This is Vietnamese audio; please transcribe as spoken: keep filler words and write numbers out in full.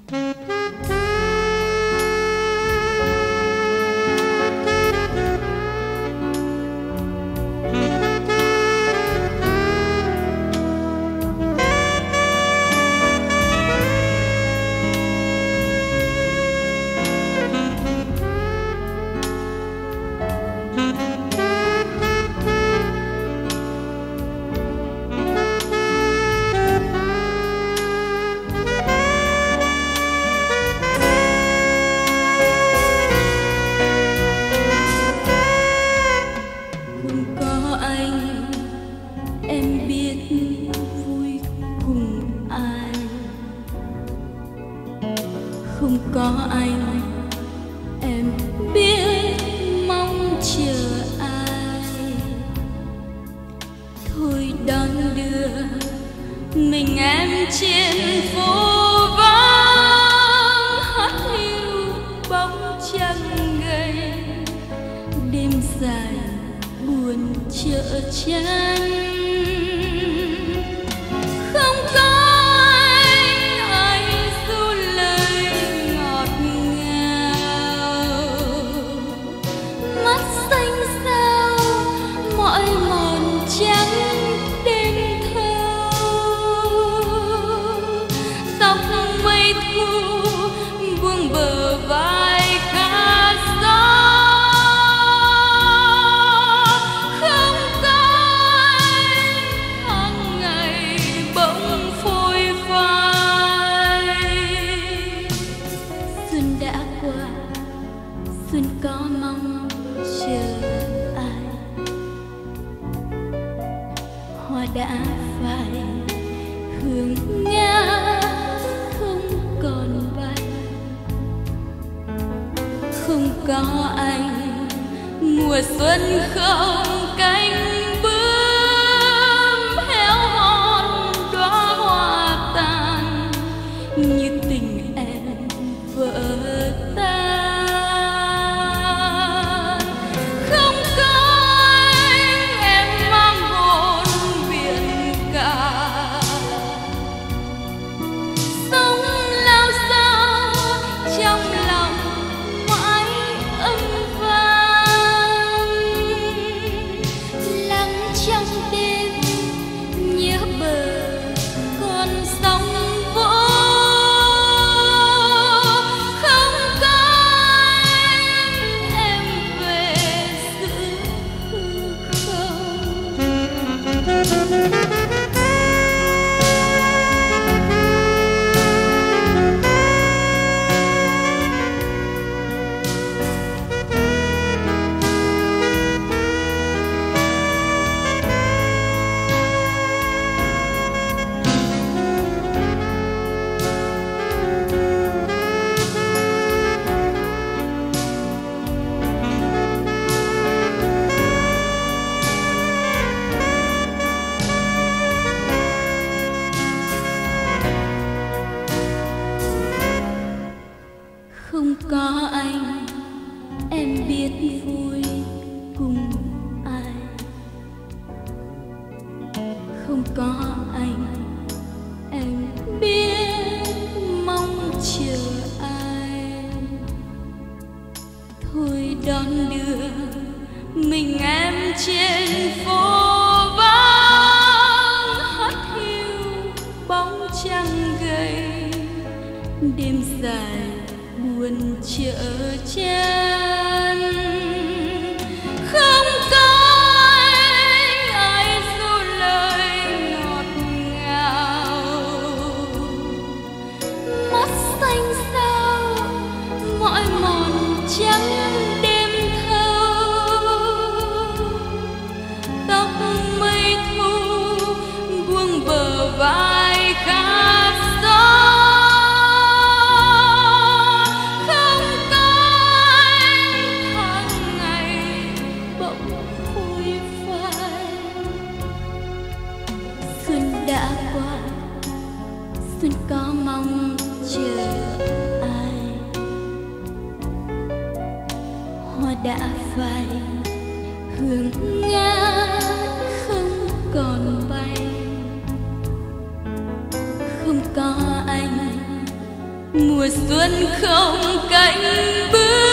Không có anh em biết mong chờ ai, thôi đón đưa mình em trên phố vắng, hát hiu bóng trăng gầy, đêm dài buồn chợ chân. Không có xuân có mong chờ ai, hoa đã phai hương ngát không còn bay. Không có anh mùa xuân không cánh bướm, héo hon đóa hoa tàn như tình em vỡ tan. Không có anh em biết vui cùng ai, không có anh em biết mong chờ ai, thôi đón đưa mình em trên phố vắng, hát hiu bóng trăng gầy, đêm dài buồn chợ chân. Không có anh ai ru lời ngọt ngào, mắt xanh sao mỏi mòn trắng đêm thâu, tóc mây thu buông bờ vai khát gió. Đã qua xuân có mong chờ ai, hoa đã phai hương ngát không còn bay. Không có anh mùa xuân không cánh bước